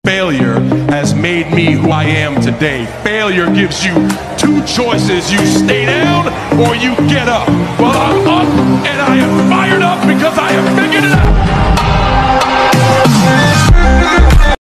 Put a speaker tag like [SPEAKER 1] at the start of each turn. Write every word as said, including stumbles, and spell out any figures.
[SPEAKER 1] failure has made me who I am today. Failure gives you two choices. You stay down or you get up. Well, I'm up and I am fired up because I have figured it out.